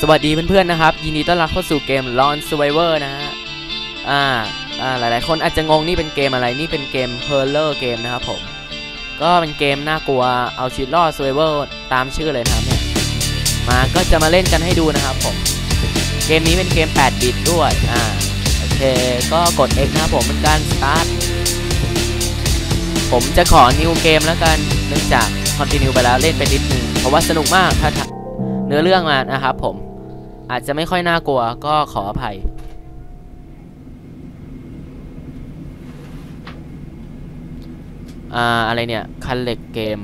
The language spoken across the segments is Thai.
สวัสดีเพื่อนๆนะครับยินดีต้อนรับเข้าสู่เกม Lone Survivor นะฮะหลายๆคนอาจจะงงนี่เป็นเกมอะไรนี่เป็นเกม Horror เกมนะครับผมก็เป็นเกมน่ากลัวเอาชีวิตรอด Survivor ตามชื่อเลยนะครับเนี่ยก็จะมาเล่นกันให้ดูนะครับผมเกมนี้เป็นเกม8 บิตด้วยโอเคก็กด X นะครับผมเป็นการ Start ผมจะขอ New Game แล้วกันเนื่องจาก Continue ไปแล้วเล่นไปนิดนึงเพราะว่าสนุกมากถ้าเนื้อเรื่องมานะครับผมอาจจะไม่ค่อยน่ากลัวก็ขออภัยอะไรเนี่ยคันเล็กเกม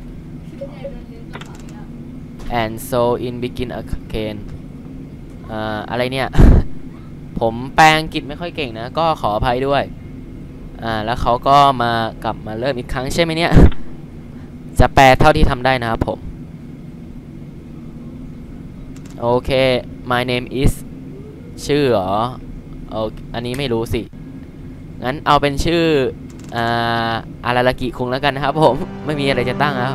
and so in begin again อะไรเนี่ย ผมแปลอังกฤษไม่ค่อยเก่งนะก็ขออภัยด้วยแล้วเขาก็กลับมาเริ่มอีกครั้งใช่ไหมเนี่ยจะแปลเท่าที่ทำได้นะครับผมโอเค my name is ชื่อเหรออันนี้ไม่รู้สิงั้นเอาเป็นชื่ออาราลากิคุงแล้วกันนะครับผมไม่มีอะไรจะตั้งแล้ว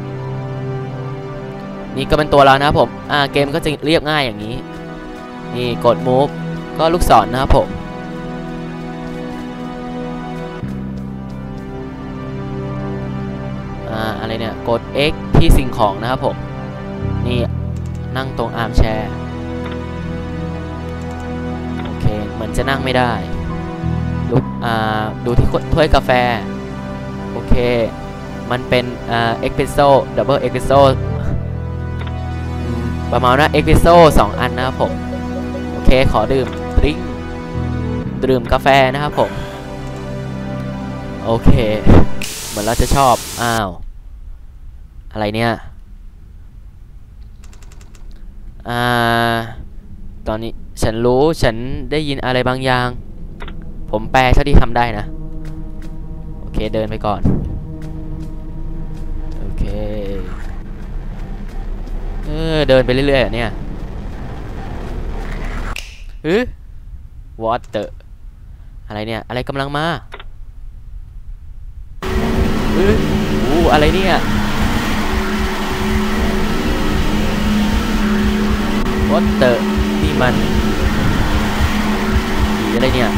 นี่ก็เป็นตัวเรานะครับผมเกมก็จะเรียบง่ายอย่างนี้นี่กด move ก็ลูกศรนะครับผมอะไรเนี่ยกด X ที่สิ่งของนะครับผมนี่นั่งตรงอาร์มแชร์โอเคเหมือนจะนั่งไม่ได้ลุกดูที่ถ้วยกาแฟโอเคมันเป็นเอ็กเพรสโซ่ดับเบิลเอ็กเพรสโซ่ประมาณว่าเอ็กเพรสโซ่2 อันนะครับผมโอเคขอดื่มดื่มกาแฟนะครับผมโอเคเหมือนเราจะชอบอะไรเนี่ยตอนนี้ฉันได้ยินอะไรบางอย่างผมแปลเท่าที่ทำได้นะโอเคเดินไปก่อนโอเคเดินไปเรื่อยๆเนี่ยwhat the อะไรเนี่ยอะไรกำลังมาอะไรเนี่ยwhat the นี่มันผีอะไรเนี่ย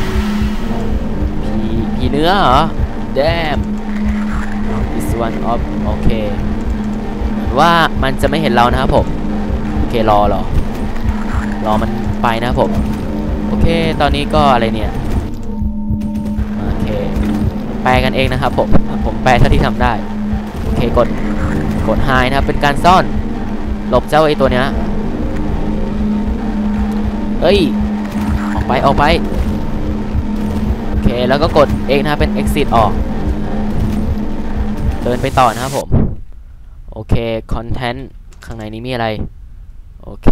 ผีเนื้อเหรอ damn this one of โอเคเหมือนว่ามันจะไม่เห็นเรานะครับผมโอเครอมันไปนะครับผมโอเคตอนนี้ก็อะไรเนี่ยโอเคแปลกันเองนะครับผมแปลเท่าที่ทำได้โอเคกด high นะครับเป็นการซ่อนหลบเจ้าไอตัวเนี้ยเอ้ยออกไปโอเคแล้วก็กด X นะครับเป็น exit ออกเดินไปต่อนะครับผมโอเค content ข้างในนี้มีอะไรโอเค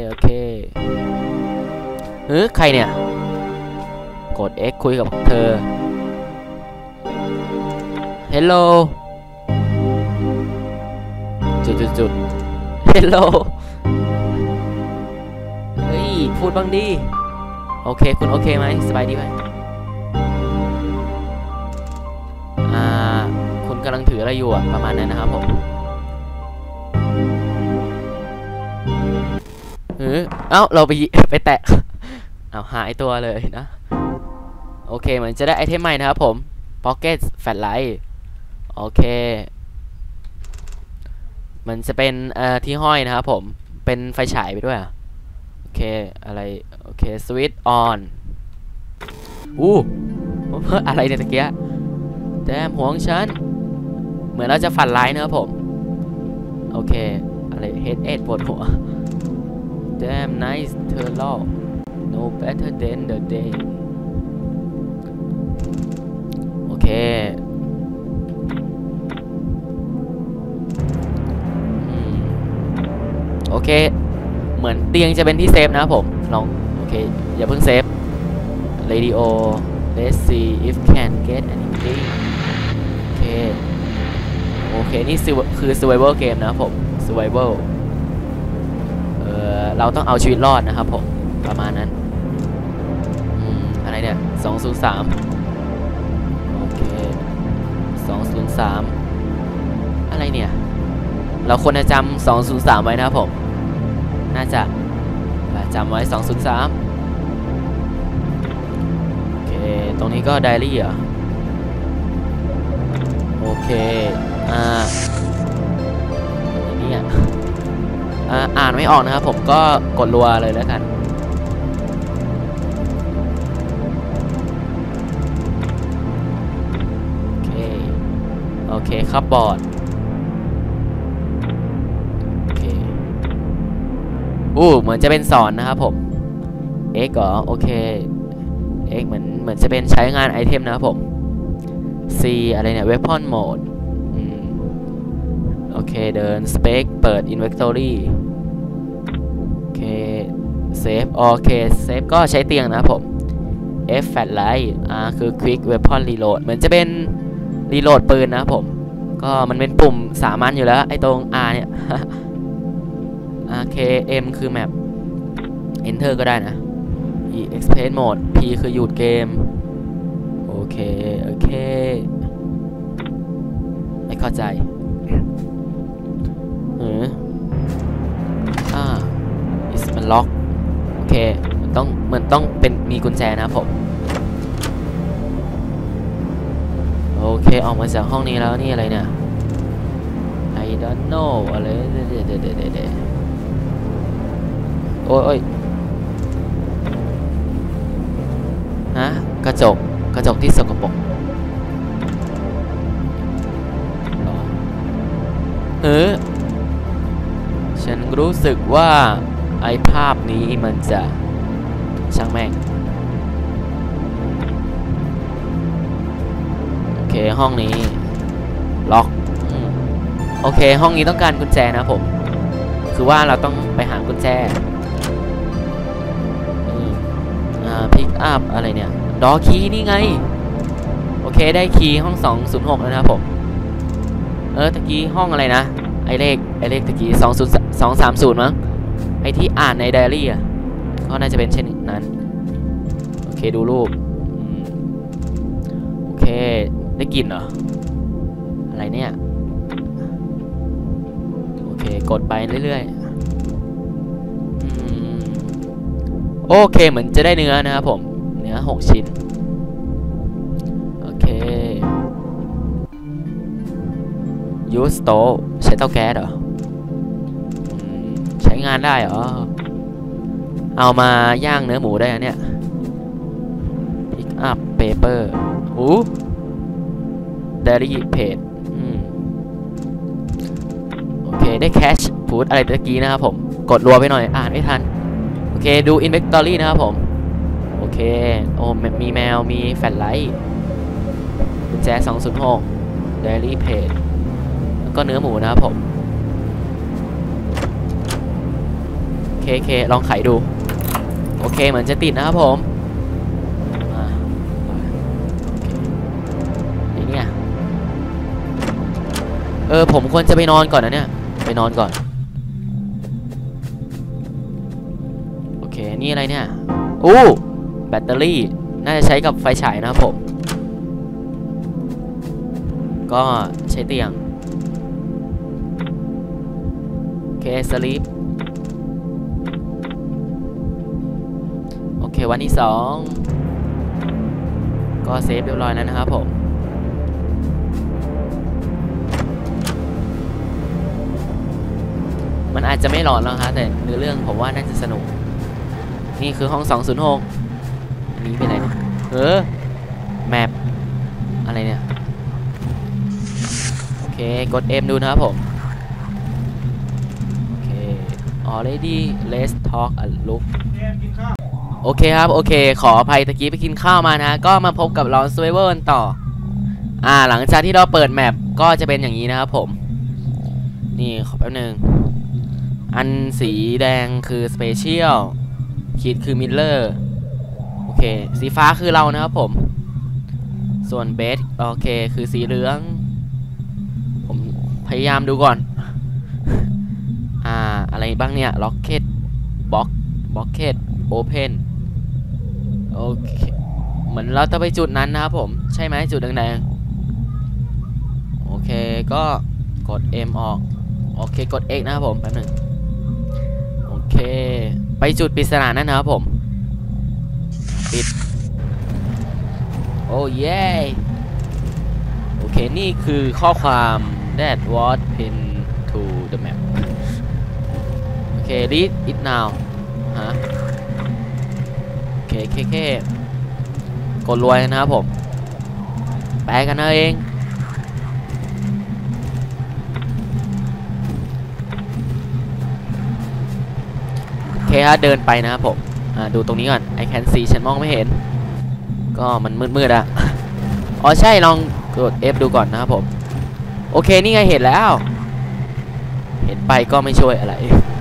ใครเนี่ยกด X คุยกับเธอ hello จุด hello เฮ้ยพูดบ้างดิโอเคคุณโอเคไหมสบายดีไหมคุณกำลังถืออะไรอยู่ประมาณนั้นนะครับผมเราไปแตะหายตัวเลยนะโอเคเหมือนจะได้ไอเทมใหม่นะครับผม Pocket Flashlight โอเคมันจะเป็นที่ห้อยนะครับผมเป็นไฟฉายไปด้วยโอเคอะไรโอเค Switch on อะไรเนี่ยตะเกียแต้มห่วงฉันเหมือนเราจะฝันร้ายนะครับผมโอเคอะไร headache ปวดหัว damn nice turtle no better than the day โอเคโอเคเหมือนเตียงจะเป็นที่เซฟนะครับผมลองโอเคอย่าเพิ่งเซฟ radio let's see if can get anything โอเคนี่คือ survival game นะครับผม survival เราต้องเอาชีวิตรอดนะครับผมประมาณนั้นอะไรเนี่ย203โอเค203อะไรเนี่ยเราควรจะจำ203ไว้นะครับผมน่าจะจำไว้203โอเคตรงนี้ก็ไดอารี่เหรอโอเคเนี่ยอ่านไม่ออกนะครับผมก็กดรัวเลยแล้วกันโอเคครับบอร์ดโอเคเหมือนจะเป็นสอนนะครับผม X เหรอโอเค X เหมือนจะเป็นใช้งานไอเทมนะครับผม C อะไรเนี่ย Weapon Mode โอเคเดิน Spec เปิด Inventory โอเค Save โอเค Save ก็ใช้เตียงนะครับผม F Flashlightคือ Quick Weapon Reload เหมือนจะเป็นรีโหลดปืนนะครับผมก็มันเป็นปุ่มสามัญอยู่แล้วไอ้ตรง R เนี่ย K M คือแมป Enter ก็ได้นะ E Express Mode P คือหยุดเกมโอเคไม่เข้าใจis มันล็อกโอเคมันต้องเป็นมีกุญแจนะครับผมโอเคออกมาจากห้องนี้แล้วนี่อะไรเนี่ย I don't know อะไรโอ้ยฮะกระจกที่สกปรกฉันรู้สึกว่าไอ้ภาพนี้มันจะช่างแม่งโอเคห้องนี้ล็อกโอเคห้องนี้ต้องการกุญแจนะผมคือว่าเราต้องไปหากุญแจพิกอัพอะไรเนี่ยดอคีย์นี่ไงโอเคได้คีย์ห้อง206แล้วนะครับผมตะกี้ห้องอะไรนะไอเลขตะกี้230มั้งไอที่อ่านในไดอารี่ก็น่าจะเป็นเช่นนั้นโอเคดูรูปโอเคได้กลิ่นเหรออะไรเนี่ยโอเคกดไปเรื่อยๆโอเคเหมือนจะได้เนื้อนะครับผมเนื้อ6ชิ้นโอเคยูสโตใช้เตาแก๊สเหรอใช้งานได้เหรอเอามาย่างเนื้อหมูได้เนี่ย Pick up paper Dairy page โอเคได้ cash food อะไรตะกี้นะครับผมกดรัวไปหน่อยอ่านไม่ทันโอเคดู inventory นะครับผมโอเคมีแมวมีแฟลชไลท์กุญแจ206 Dairy pageแล้วก็เนื้อหมูนะครับผมเคลองไขดูโอเคเหมือนจะติดนะครับผมเนี่ยผมควรจะไปนอนก่อนนะเนี่ยไปนอนก่อนโอเคนี่อะไรเนี่ยแบตเตอรี่น่าจะใช้กับไฟฉายนะครับผมก็ใช้เตียงโอเคสลีปโอเควันที่2ก็เซฟเรียบร้อยแล้วนะครับผมมันอาจจะไม่หลอนแล้วครับแต่เนื้อเรื่องผมว่าน่าจะสนุกนี่คือห้อง206อันนี้เป็นอะไรเนี่ยแมปอะไรเนี่ยโอเคกด M ดูนะครับผมโอเค already let's talk a look โอเคครับโอเคขออภัยตะกี้ไปกินข้าวมานะก็มาพบกับเรา Survivor กันต่อหลังจากที่เราเปิดแมปก็จะเป็นอย่างนี้นะครับผมนี่ขอแป๊บนึงอันสีแดงคือ Special ขีดคือ Miller โอเคสีฟ้าคือเรานะครับผมส่วนเบสโอเคคือสีเหลืองผมพยายามดูก่อนอะไรบ้างเนี่ย Rocket Bucket Open โอเคเหมือนเราจะไปจุดนั้นนะครับผมใช่ไหมจุดแดงๆโอเคก็กด M ออกโอเคกด X นะครับผมแป๊บนึงโอเคไปจุดปริศนานั่นนะครับผมปิดโอ้เย่โอเคนี่คือข้อความ that was pinned to the map โอเค read it now ฮะโอเคกดรวยนะครับผมแปลกันเอาเองโอเคฮะเดินไปนะครับผมดูตรงนี้ก่อน I can see ฉันมองไม่เห็นก็มันมืดๆอะอ๋อใช่ลองกด F ดูก่อนนะครับผมโอเคนี่ไงเห็นแล้วเห็นไปก็ไม่ช่วยอะไร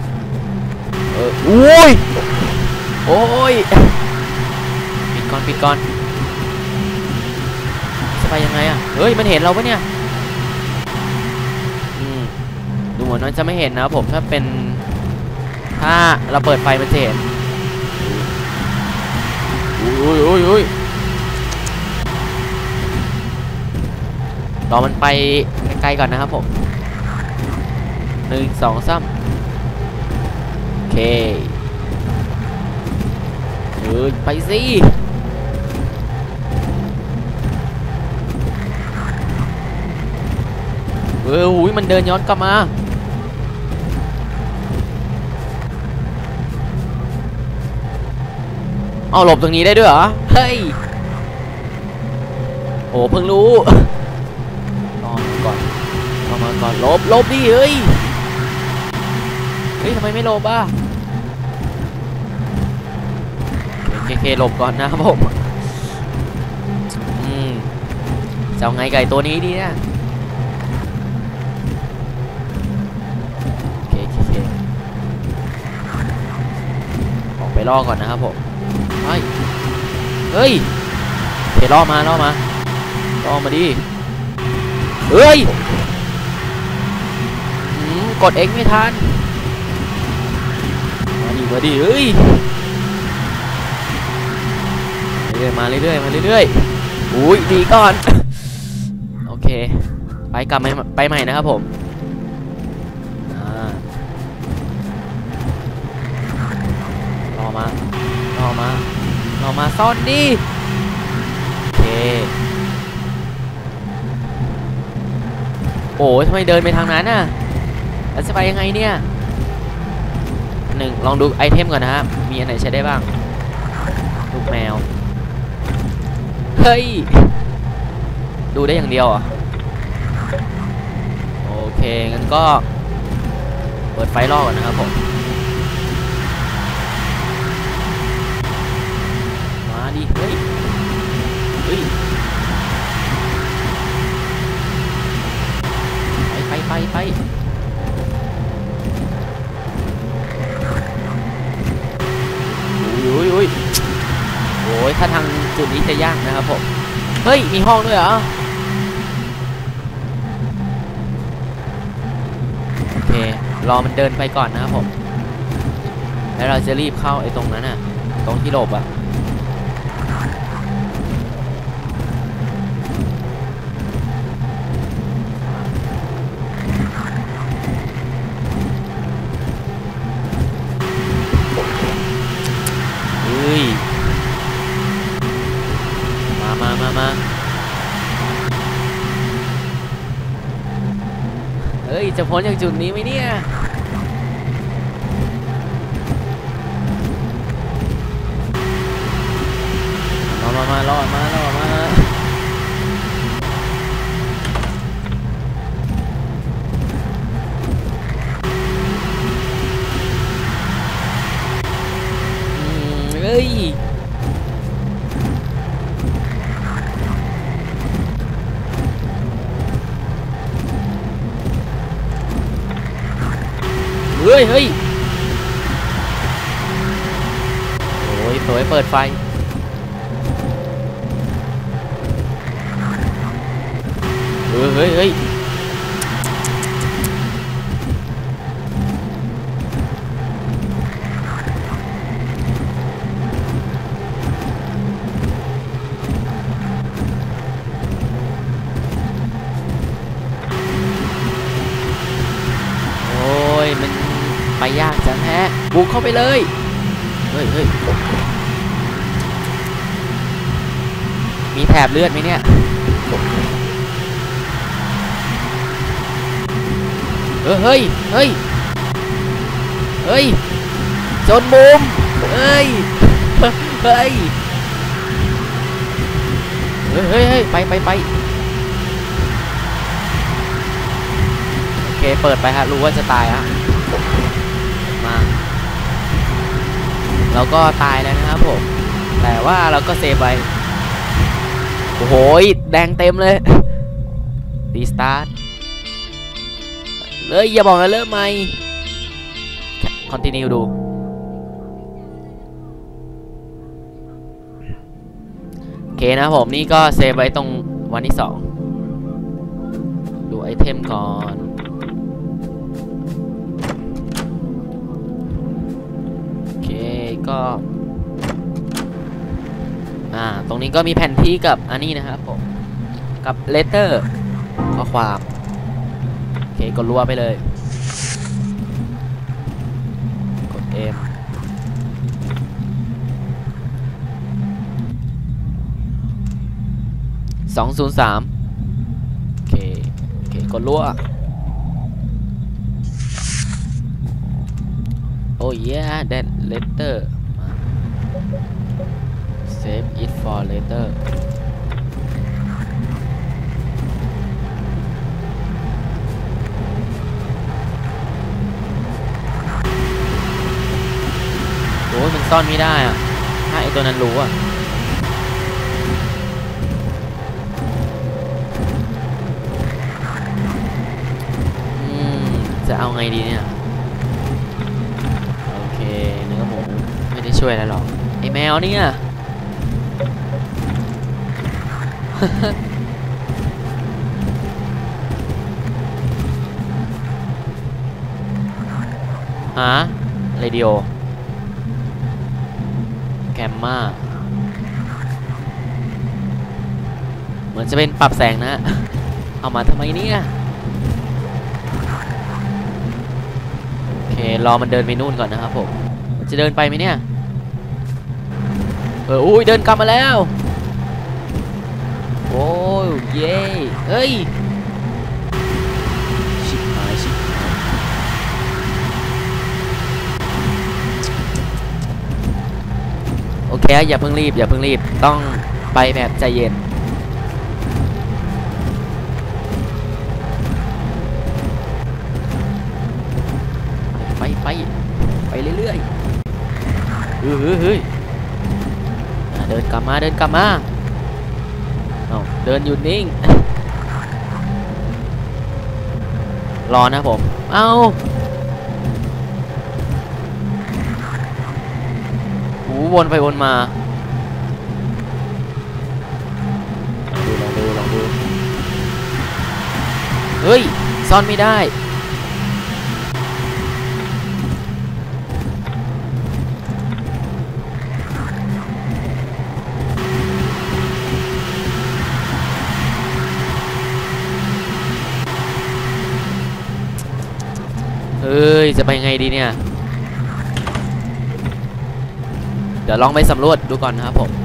อุ้ยโอ้ยปิดก่อนจะไปยังไงอะเฮ้ยมันเห็นเราปะเนี่ยดูเหมือนมันจะไม่เห็นนะครับผมถ้าเราเปิดไฟมันจะเห็นอุ้ยรอมันไปไกลๆก่อนนะครับผม1 2 3โอเคไปสิอุ้ยมันเดินย้อนกลับมาเอาหลบตรงนี้ได้ด้วยเหรอเฮ้ยโอ้เพิ่งรู้รอมาก่อนหลบดิเฮ้ยทำไมไม่หลบอ่ะเคหลบก่อนนะครับผมจะเอาไงไก่ตัวนี้ดีเนี่ยเคออกไปล่อก่อนนะครับผมเฮ้ยเคล่อมาดิเฮ้ยกด X ไม่ทันมาดิเฮ้ยมาเรื่อยอุ้ยดีก่อนโอเคกลับไปใหม่นะครับผมรอมาซ่อนดิโอเคโอ้ยทำไมเดินไปทางนั้นน่ะแล้วจะไปยังไงเนี่ยลองดูไอเทมก่อนนะครับมีอันไหนใช้ได้บ้างลูกแมวเฮ้ยดูได้อย่างเดียวอ่ะโอเคงั้นก็เปิดไฟล่อก่อนนะครับผมมาดิเฮ้ยไปอุ้ยโอ้ยถ้าทางจุดนี้จะยากนะครับผมเฮ้ยมีห้องด้วยเหรอโอเครอมันเดินไปก่อนนะครับผมแล้วเราจะรีบเข้าไอ้ตรงนั้นน่ะตรงที่หลบอ่ะมาเฮ้ยจะพ้นจากจุดนี้ไหมเนี่ยรอมาเฮ้ยโอ้ยเปิดไฟเฮ้ยมันไปยากจังแฮะบุกเข้าไปเลยฮ้ยเฮ้ยมีแถบเลือดไหมเนี่ยเฮ้ยเฮ้ยเฮ้ยเฮ้ยจนมุมเฮ้ยเฮ้ยเฮ้ยเฮ้ยไปโอเคเปิดไปฮะรู้ว่าจะตายฮะมาเราก็ตายแล้วนะครับผมแต่ว่าเราก็เซฟไว้โอ้โหแดงเต็มเลยรีสตาร์ทเลยอย่าบอกนะเริ่มใหม่คอนติเนียดูโอเคนะผมนี่ก็เซฟไว้ตรงวันที่2ดูไอเทมก่อนโอเคก็ตรงนี้ก็มีแผนที่กับอันนี้นะครับผมกับเลเตอร์ข้อความโอเคกดรัวไปเลยกด M 203โอเคกดรัวโอ้ yeah that letter save it for later โอ้ยมันซ่อนไม่ได้อะถ้าไอตัวนั้นรู้อะจะเอาไงดีเนี่ยโอเคเนื้อหมูไม่ได้ช่วยอะไรหรอกไอแมวเนี่ย ฮะเรดิโอแคมมาเหมือนจะเป็นปรับแสงนะ เอามาทำไมเนี่ยโอเครอมันเดินไปนู่นก่อนนะครับผมมันจะเดินไปไหมเนี่ยอุ้ยเดินกลับมาแล้วโอ้ยเย้เฮ้ยชิบหายโอเคอย่าเพิ่งรีบต้องไปแบบใจเย็นไปเรื่อยๆเฮ้ยเดินกลับมาเอาเดินหยุดนิ่งรอนะผมเอาวนไปวนมาลองดูเฮ้ยซ่อนไม่ได้เฮ้ยจะไปไงดีเนี่ยเดี๋ยวลองไปสำรวจดูก่อนนะครับผม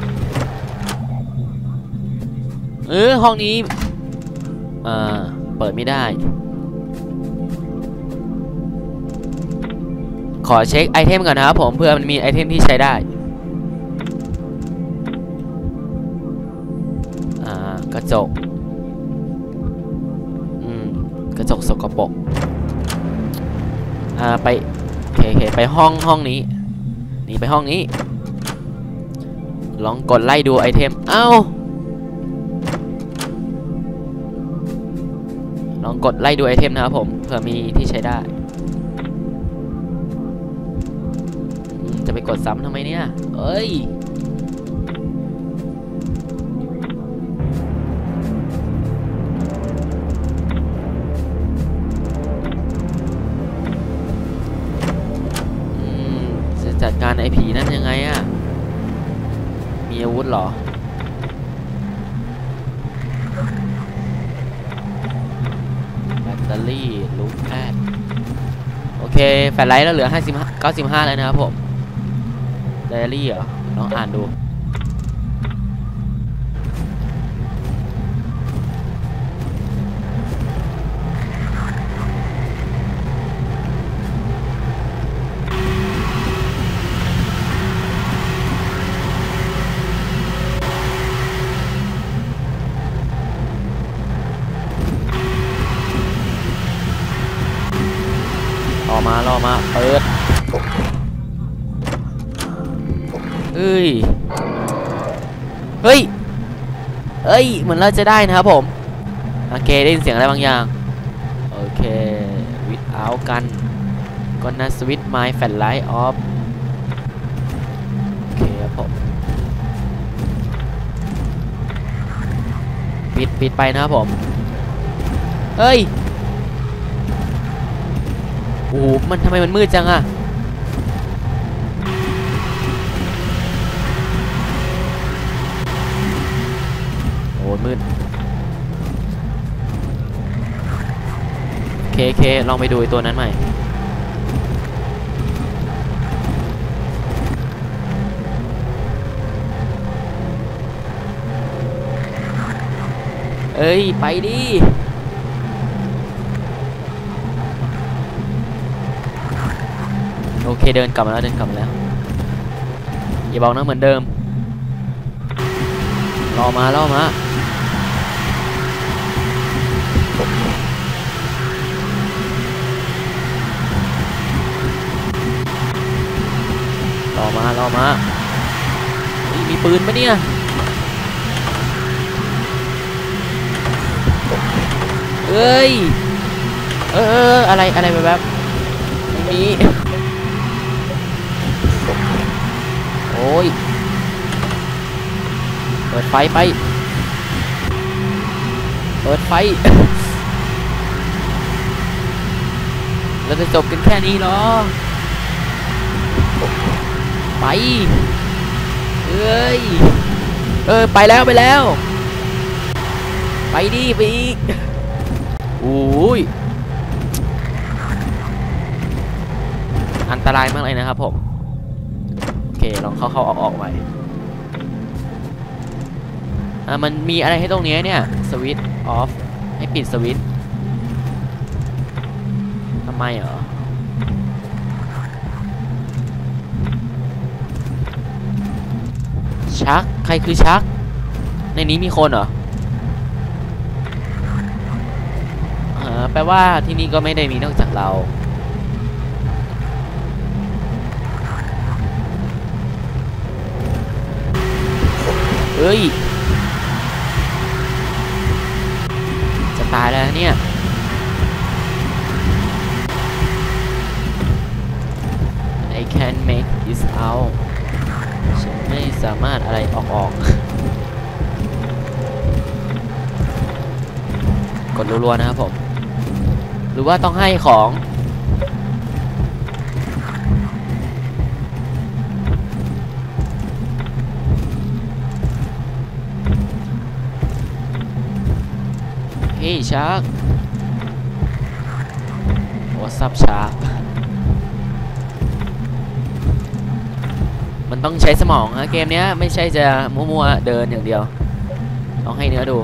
ห้องนี้เปิดไม่ได้ขอเช็คไอเทมก่อนนะครับผมเพื่อมันมีไอเทมที่ใช้ได้กระจกกระจกสกปรกไปโอเคไปห้องนี้นี่ไปห้องนี้ลองกดไล่ดูไอเทมลองกดไล่ดูไอเทมนะครับผมเผื่อมีที่ใช้ได้จะไปกดซ้ำทำไมเนี่ยเอ้ยจัดการไอผีนั่นยังไงอะมีอาวุธเหรอแบตเตอรี่ลูกแพดโอเคแฟลชไลท์เราเหลือ95แล้วนะครับผมไดอารี่เหรอลองอ่านดูรอมาเปิดเฮ้ยเหมือนเราจะได้นะครับผมโอเคได้ยินเสียงอะไรบางอย่างโอเค without กันก็นะ switch my flashlight off โอเคครับผมปิดไปนะครับผมโอ้โหมันทำไมมันมืดจังอะโอ้มืดเคลองไปดูตัวนั้นใหม่ไปดิโอเคเดินกลับมาแล้วอย่าบอกนะเหมือนเดิมรอมามีปืนปะเนี่ยอะไรแบบไม่มีโอ้ยเปิดไฟไปเราจะจบกันแค่นี้เหรอไปไปแล้วไปดิไปอีกอุ้ยอันตรายมากเลยนะครับผมโอเคลองเข้าออกไปมันมีอะไรให้ตรงนี้เนี่ยสวิตช์ออฟให้ปิดสวิตช์ทำไมเหรอชักใครคือชักในนี้มีคนเหรอแปลว่าที่นี่ก็ไม่ได้มีนอกจากเราจะตายแล้วเนี่ย I can't make this out ฉันไม่สามารถอะไรออกกดรัวๆนะครับผมหรือว่าต้องให้ของชาร์กWhat's upชาร์กมันต้องใช้สมองนะเกมเนี้ยไม่ใช่จะมั่วๆเดินอย่างเดียวต้องให้เนื้อดู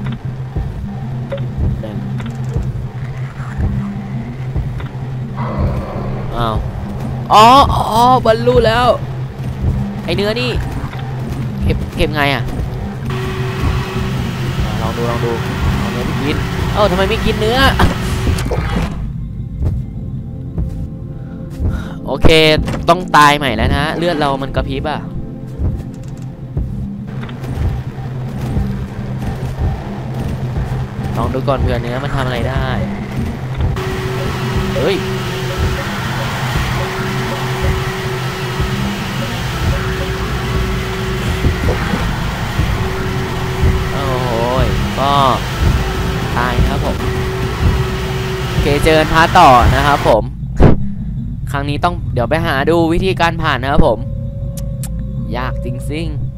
อ้าวอ๋อบรรลุแล้วไอเนื้อนี่เก็บไงอ่ะลองดูเอาเนื้อไปกินทำไมไม่กินเนื้อโอเคต้องตายใหม่แล้วนะเลือดเรามันกระพริบอ่ะลองดูก่อนเผื่อเนื้อมันทำอะไรได้ก็ตายครับผมโอเคเจอกันพาร์ทต่อนะครับผมครั้งนี้ต้องเดี๋ยวไปหาดูวิธีการผ่านนะครับผมยากจริงๆ